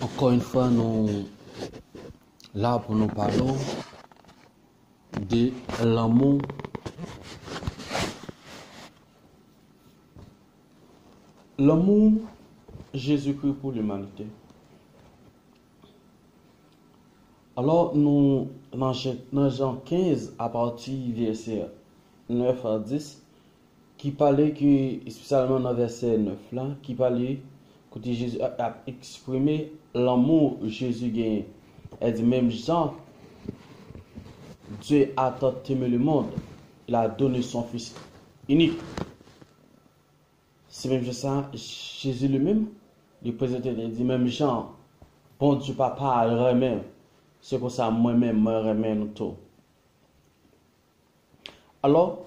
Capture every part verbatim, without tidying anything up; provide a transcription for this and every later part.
Encore une fois, nous là pour nous parler de l'amour. L'amour Jésus-Christ pour l'humanité. Alors, nous, dans Jean quinze, à partir du verset neuf à dix, qui parlait que, spécialement dans le verset neuf là, qui parlait, côté Jésus a, a exprimé l'amour Jésus gagne. Elle dit, même Jean, Dieu a tant aimé le monde, il a donné son Fils unique. C'est même ça, Jésus lui-même, il présentait, il dit, même Jean, bon Dieu papa, il remet. C'est pour ça moi-même, je remets nous tout. Alors,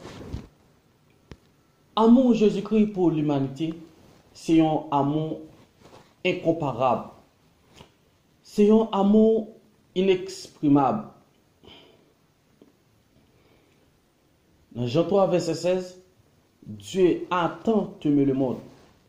amour Jésus-Christ pour l'humanité, c'est un amour incomparable. C'est un amour inexprimable. Dans Jean trois, verset seize, Dieu a tant aimé le monde.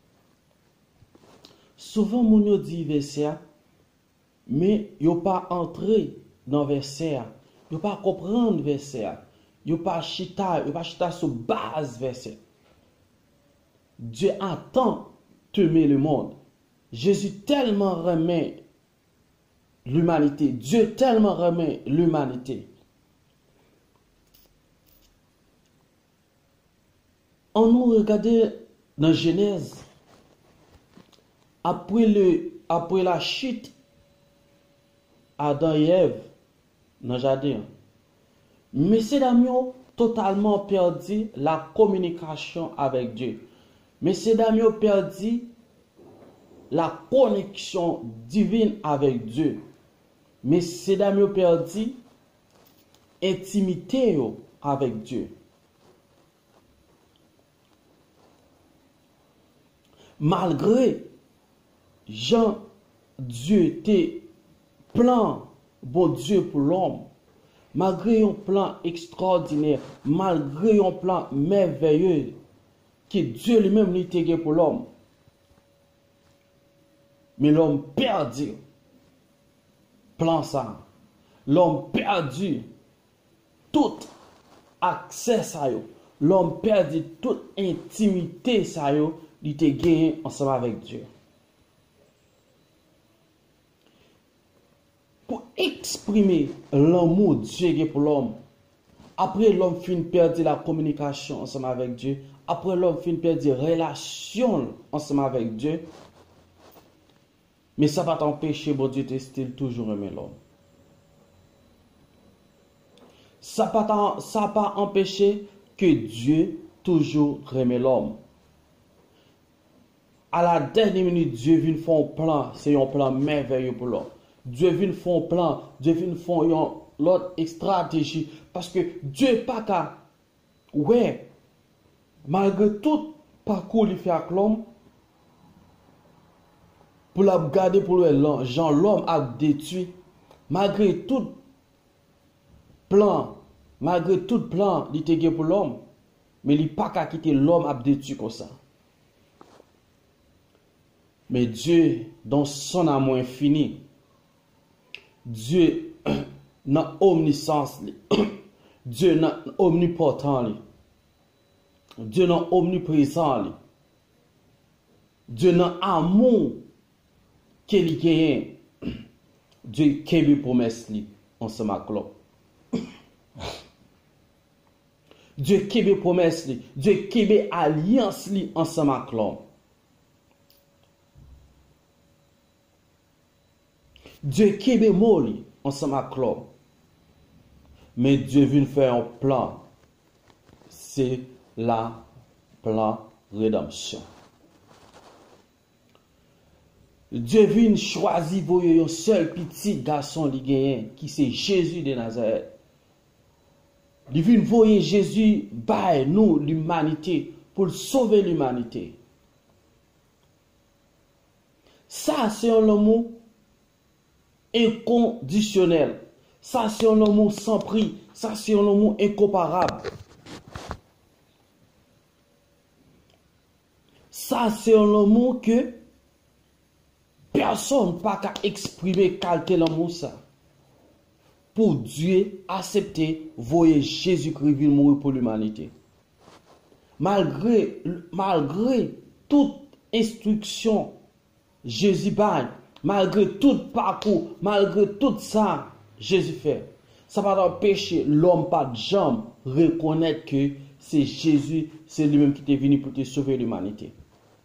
Souvent, mon dit verset, mais yo pas entré dans verset, yo pas comprendre verset, yo pas chita, yo pas chita sur base verset. Dieu a tant aimé le monde. Jésus tellement remet l'humanité, Dieu tellement remet l'humanité. On nous regarde dans Genèse, après, le, après la chute, Adam et Ève dans le jardin. Mais ces dames ont totalement perdu la communication avec Dieu. Mais ces dames ont perdu la connexion divine avec Dieu. Mais ces dames ont perdu l'intimité avec Dieu. Malgré Jean, Dieu était plan, bon Dieu pour l'homme, malgré un plan extraordinaire, malgré un plan merveilleux que Dieu lui-même était pour l'homme, mais l'homme perdu plan ça, l'homme perdu tout accès à eux, l'homme perdu toute intimité ça eux, il était gagné ensemble avec Dieu. Pour exprimer l'amour de Dieu pour l'homme, après l'homme finit perdre la communication ensemble avec Dieu, après l'homme finit perdre la relation ensemble avec Dieu, mais ça va t'empêcher, bon Dieu, de still toujours aimer l'homme. Ça va pas empêcher que Dieu toujours aime l'homme. À la dernière minute, Dieu vient faire un plan, c'est un plan merveilleux pour l'homme. Dieu vient faire un plan, Dieu vient faire l'autre stratégie. Parce que Dieu n'est pas qu'à, ouais, malgré tout parcours qu'il fait avec l'homme, pour la garder pour l'homme, Jean, l'homme a détruit, malgré tout plan, malgré tout plan, il était pour l'homme, mais il n'est pas qu'à quitter l'homme a détruit comme ça. Mais Dieu, dans son amour infini, Dieu, dans omniscience, Dieu, dans omnipotent, Dieu, dans omniprésent, Dieu, dans amour qu'il gagne, Dieu, qui veut promesse ensemble avec l'homme. Dieu, qui veut promesse, Dieu, qui veut alliance ensemble avec l'homme. Dieu qui est mort ensemble avec l'homme. Mais Dieu vient faire un plan. C'est la plan rédemption. Dieu vient choisir pour un seul petit garçon qui c'est Jésus de Nazareth. Il vient voir Jésus par nous, l'humanité, pour sauver l'humanité. Ça, c'est un amour inconditionnel. Ça, c'est un amour sans prix. Ça, c'est un amour incomparable. Ça, c'est un amour que personne pas qu'à exprimer qualité l'amour ça. Pour Dieu accepter, voyer Jésus-Christ venir mourir pour l'humanité. Malgré, malgré toute instruction, Jésus baille, malgré tout parcours, malgré tout ça, Jésus fait. Ça va empêcher l'homme pas de jambe reconnaître que c'est Jésus, c'est lui-même qui est venu pour te sauver l'humanité.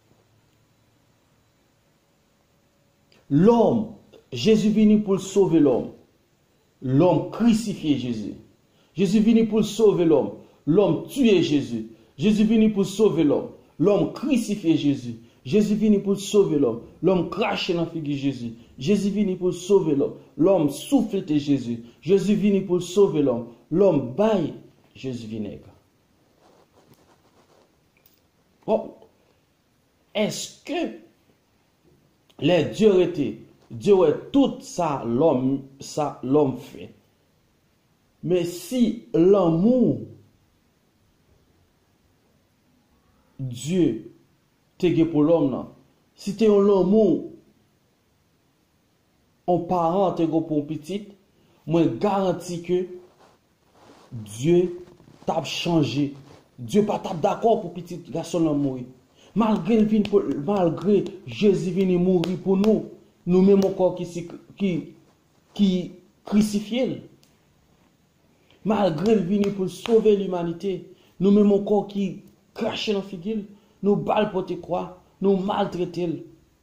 L'homme, Jésus venu pour sauver l'homme. L'homme crucifié Jésus. Jésus venu pour sauver l'homme. L'homme tué Jésus. Jésus venu pour sauver l'homme. L'homme crucifié Jésus. Jésus venu pour sauver l'homme. L'homme craché dans la figure de Jésus. Jésus venu pour sauver l'homme. L'homme souffleté Jésus. Jésus venu pour sauver l'homme. L'homme baille Jésus vinaigre. Bon, est-ce que les dieux étaient, Dieu est tout ça l'homme, ça l'homme fait. Mais si l'amour Dieu te pour l'homme, si tu es un l'amour, un parent te pour un petit, moi garantis que Dieu t'a changé. Dieu pas t'a d'accord pour petit garçon mourir. Malgré malgré Jésus venu mourir pour nous, nous même encore qui qui qui crucifié. Malgré venu pour sauver l'humanité, nous même encore qui cracher dans figure, nous balle pour te croire, nous maltraiter.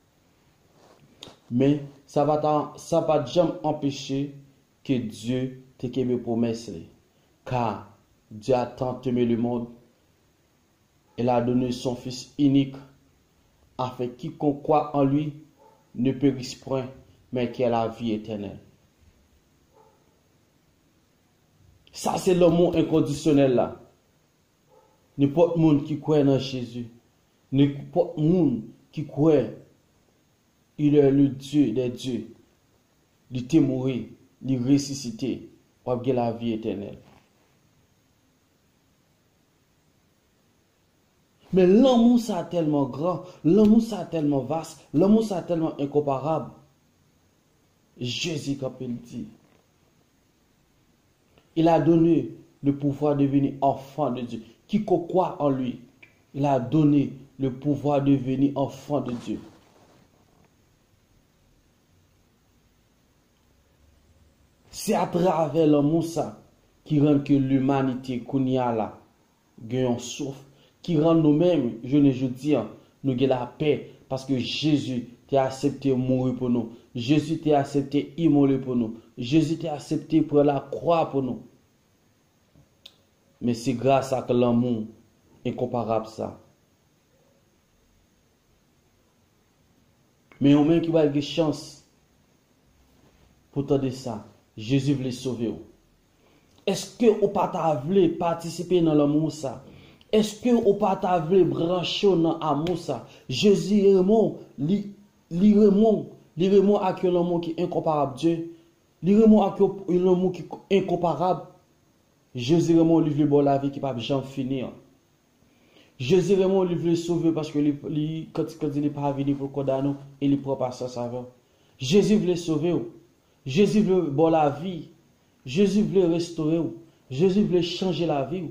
Mais ça va ça va jamais empêcher que Dieu te qu'aime promesse, car Dieu a tant aimé le monde. Il a donné son Fils unique, afin que quiconque croit en lui ne périsse point, mais qu'il ait la vie éternelle. Ça, c'est l'amour inconditionnel là. N'importe monde qui croit en Jésus, n'importe monde qui croit, il est le Dieu des dieux. Il est mort, il est ressuscité, pour avoir la vie éternelle. Mais l'amour, ça tellement grand, l'amour, ça tellement vaste, l'amour, ça tellement incomparable. Jésus, comme il dit, il a donné le pouvoir de devenir enfant de Dieu. Quiconque croit en lui, il a donné le pouvoir de devenir enfant de Dieu. C'est à travers l'amour ça qui rend que l'humanité qu'on y a là, gagne souffle, qui rend nous-mêmes, je ne je dis, nous avons la paix parce que Jésus t'a accepté mourir pour nous. Jésus t'a accepté immoler pour nous. Jésus t'a accepté pour la croix pour nous. Mais c'est grâce à l'amour incomparable ça. Mais au même qui va avoir chance pour tenter ça, Jésus voulait sauver. Est-ce que vous pas voulu participer dans l'amour ça? Est-ce que vous pas voulu brancher dans l'amour ça? Jésus est vraiment, li vraiment, li vraiment avec l'amour qui est incomparable Dieu. Li vraiment avec l'amour qui est incomparable. Jésus vraiment lui veut la vie qui pas jamais finir. Jésus vraiment lui veut sauver parce que lui, quand, quand il n'est pas venu pour condamner, il est propre à sa saveur. Jésus veut sauver. Jésus veut bon la vie. Jésus veut restaurer. Jésus veut changer la vie.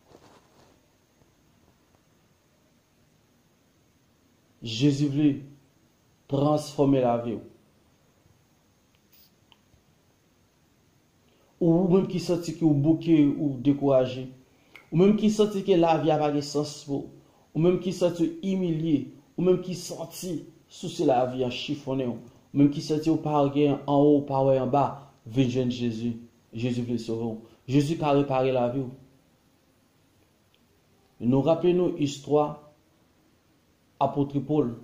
Jésus veut transformer la vie. Ou même qui senti que vous bouquez ou découragé. Ou même qui senti que la vie a pas de sens pour. Ou même qui senti humilié. Ou même qui senti sous la vie en chiffonné. Ou même qui senti au par en haut, par en bas. Venez Jésus. Jésus veut sauver. Jésus a réparé la vie. Nous rappelons l'histoire apôtre Paul.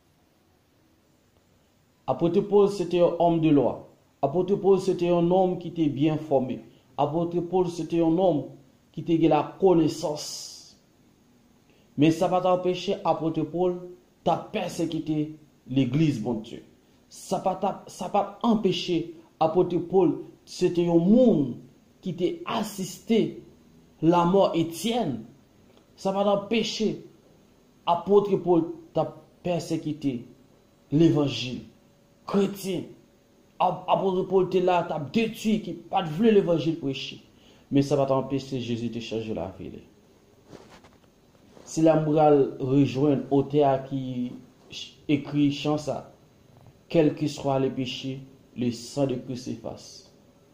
Apôtre Paul, c'était un homme de loi. Apôtre Paul, c'était un homme qui était bien formé. Apôtre Paul, c'était un homme qui était la connaissance. Mais ça va t'empêcher, apôtre Paul, t'as persécuté l'église, mon Dieu. Ça va ça va empêcher, apôtre Paul, c'était un monde qui t'a assisté la mort Étienne. Ça va t'empêcher, apôtre Paul, t'as persécuté l'évangile. chrétien, apôtre Paul était là, t'as détruit, qui pas de voulu l'évangile prêcher. Mais ça va t'empêcher Jésus de changer la vie. Si la morale rejoint auteur qui écrit chant ça, quel que soit le péché, le sang de Christ s'efface.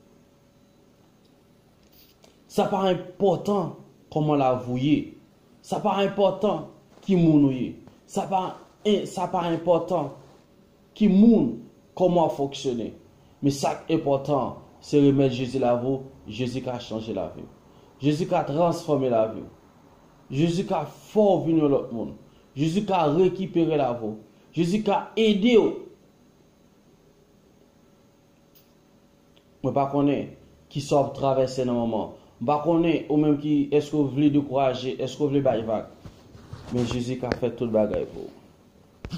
Ça paraît important comment l'avouer. Ça paraît important qui mounouye. Ça paraît, ça paraît important qui moun comment fonctionner. Mais ça qui est important, c'est remettre Jésus la vie. Jésus qui a changé la vie. Jésus qui a transformé la vie. Jésus qui a fort venir l'autre monde. Jésus qui a récupéré la vie. Jésus qui a aidé. Je ne sais pas qui sort traverser dans le moment. Je ne sais pas ou même qui est-ce que vous voulez décourager, est-ce que vous voulez bailler vague. Mais Jésus qui a fait tout le bagage pour vous.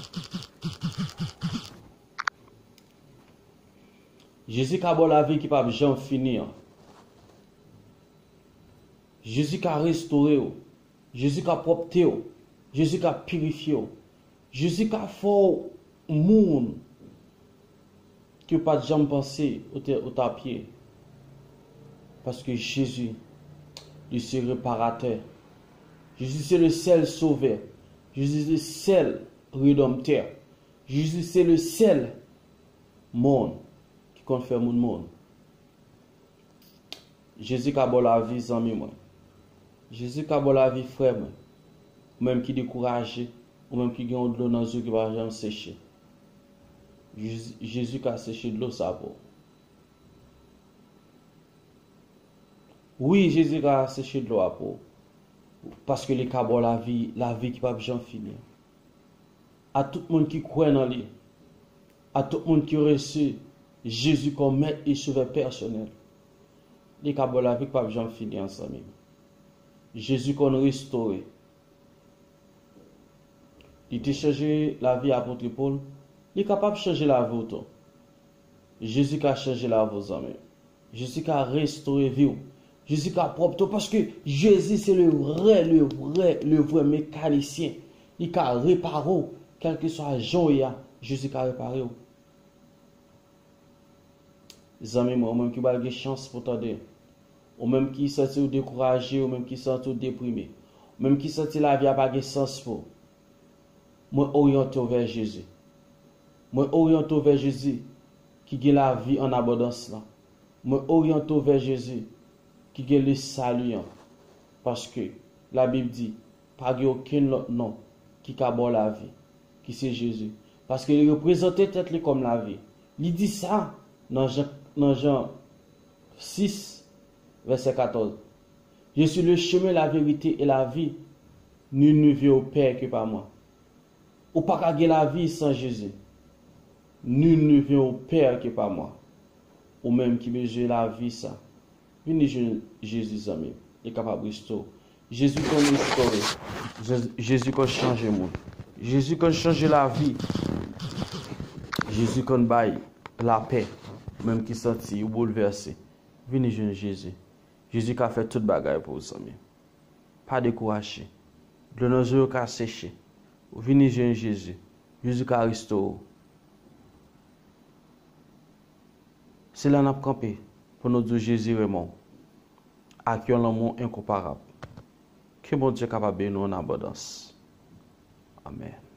Jésus qui a bon la vie qui ne peut jamais finir. Jésus qui a restauré. Jésus qui a propté. Jésus qui a purifié. Jésus qui a fait un monde qui n'a pas jamais pensé au pied. Parce que Jésus, il est le réparateur. Jésus, c'est le seul sauveur. Jésus, c'est le seul rédempteur. Jésus, c'est le seul monde qui confère mon monde. Jésus qui a bon la vie, amis moi. Jésus qui a bon la vie, frère moi. Ou même qui découragé, ou même qui gagne de l'eau dans les yeux qui va jamais sécher. Jésus qui a séché de l'eau, ça pour. Oui, Jésus qui a séché de l'eau pour. Parce que les cas bon la vie, la vie qui va jamais finir. À tout le monde qui croit dans lui, à tout le monde qui reçoit Jésus comme maître et sauveur personnel. Les cas bon la vie qui va jamais finir ensemble. Jésus qu'on restauré. Il t'a changé la vie à apôtre Paul. Il est capable de changer la vie autant. Jésus qui a changé la vie aux amis. Jésus qui a restauré la vie. Jésus qui a propre parce que Jésus c'est le vrai, le vrai, le vrai mécanicien. Il a réparé, quel que soit Jean, Jésus qui a réparé. Les amis, moi, même qui a des chances pour t'aider. Ou même qui sont découragés, ou même qui sont déprimés. Ou même qui sont la vie à pas de sens pour. Moi, orienté vers Jésus. Moi, orienté vers Jésus qui a la vie en abondance. Là. Moi, orienté vers Jésus qui a le salut. Parce que la Bible dit, pas aucun autre nom qui a bon la vie, qui c'est Jésus. Parce qu'il représente peut-être comme la vie. Il dit ça dans Jean, dans Jean six, verset quatorze. Je suis le chemin, la vérité et la vie. Nul ne vient au Père que par moi. Ou pas qu'à la vie sans Jésus. Nul ne vient au Père que par moi. Ou même qui besoin la vie ça. Venez Jésus ami. Il est capable de restaurer. Jésus qu'on restaure. Jésus qu'on change le monde. Jésus qu'on change la vie. Jésus qu'on baille la paix. Même qui senti ou bouleversé. Venez Jésus. Jésus qui a fait toute bagaille pour vous amis. Pas décourager. De nos yeux qui a séché. Venez Jésus. Jésus qui a restauré. C'est là qu'on a campé pour nous dire Jésus vraiment. À qui on l'amour incomparable. Que bon Dieu capable de nous en abondance. Amen.